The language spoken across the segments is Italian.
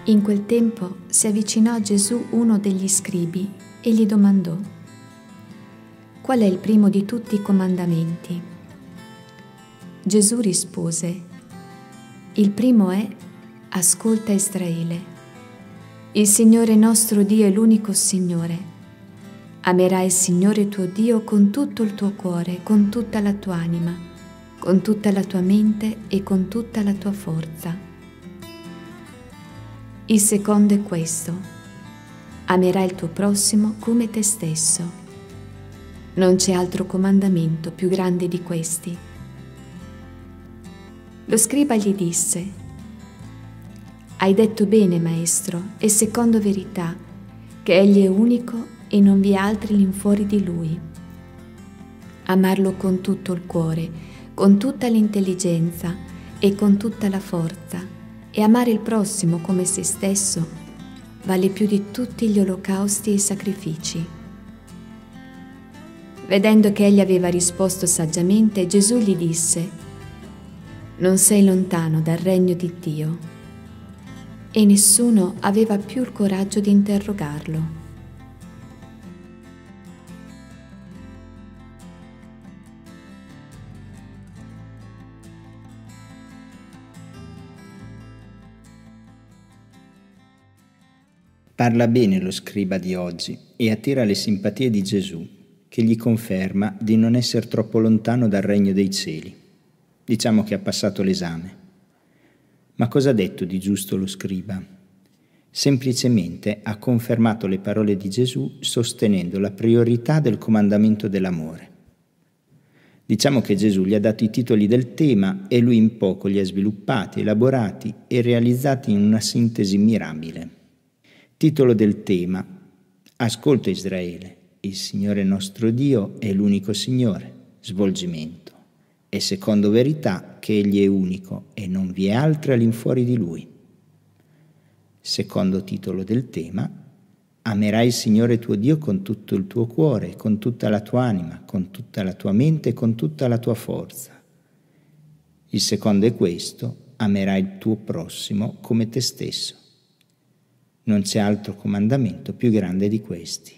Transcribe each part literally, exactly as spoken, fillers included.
In quel tempo si avvicinò a Gesù uno degli scribi e gli domandò: «Qual è il primo di tutti i comandamenti?» Gesù rispose: «Il primo è: ascolta Israele. Il Signore nostro Dio è l'unico Signore. Amerai il Signore tuo Dio con tutto il tuo cuore, con tutta la tua anima, con tutta la tua mente e con tutta la tua forza. Il secondo è questo: amerai il tuo prossimo come te stesso. Non c'è altro comandamento più grande di questi». Lo scriba gli disse: «Hai detto bene, maestro, e secondo verità, che egli è unico e non vi è altri all'infuori di lui. Amarlo con tutto il cuore, con tutta l'intelligenza e con tutta la forza, e amare il prossimo come se stesso vale più di tutti gli olocausti e i sacrifici». Vedendo che egli aveva risposto saggiamente, Gesù gli disse: «Non sei lontano dal regno di Dio». E nessuno aveva più il coraggio di interrogarlo. Parla bene lo scriba di oggi e attira le simpatie di Gesù, che gli conferma di non essere troppo lontano dal regno dei cieli. Diciamo che ha passato l'esame. Ma cosa ha detto di giusto lo scriba? Semplicemente ha confermato le parole di Gesù sostenendo la priorità del comandamento dell'amore. Diciamo che Gesù gli ha dato i titoli del tema e lui in poco li ha sviluppati, elaborati e realizzati in una sintesi mirabile. Titolo del tema: Ascolta Israele, il Signore nostro Dio è l'unico Signore. Svolgimento: e secondo verità che Egli è unico e non vi è altro all'infuori di Lui. Secondo titolo del tema: Amerai il Signore tuo Dio con tutto il tuo cuore, con tutta la tua anima, con tutta la tua mente e con tutta la tua forza. Il secondo è questo: amerai il tuo prossimo come te stesso. Non c'è altro comandamento più grande di questi.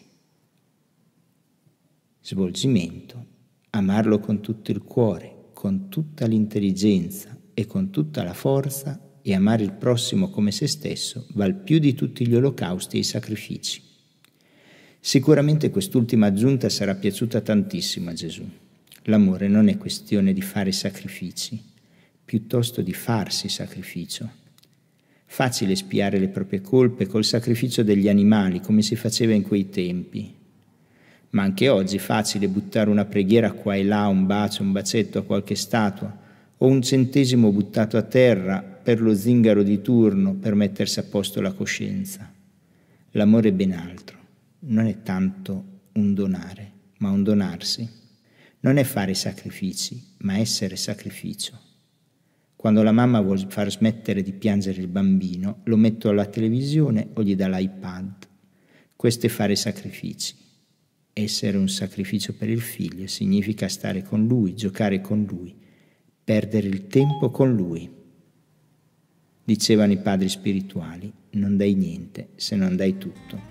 Svolgimento: amarlo con tutto il cuore, con tutta l'intelligenza e con tutta la forza, e amare il prossimo come se stesso val più di tutti gli olocausti e i sacrifici. Sicuramente quest'ultima aggiunta sarà piaciuta tantissimo a Gesù. L'amore non è questione di fare sacrifici, piuttosto di farsi sacrificio. Facile spiare le proprie colpe col sacrificio degli animali, come si faceva in quei tempi. Ma anche oggi è facile buttare una preghiera qua e là, un bacio, un bacetto a qualche statua, o un centesimo buttato a terra per lo zingaro di turno per mettersi a posto la coscienza. L'amore è ben altro. Non è tanto un donare, ma un donarsi. Non è fare sacrifici, ma essere sacrificio. Quando la mamma vuol far smettere di piangere il bambino, lo metto alla televisione o gli dà l'iPad. Questo è fare sacrifici. Essere un sacrificio per il figlio significa stare con lui, giocare con lui, perdere il tempo con lui. Dicevano i padri spirituali: non dai niente se non dai tutto.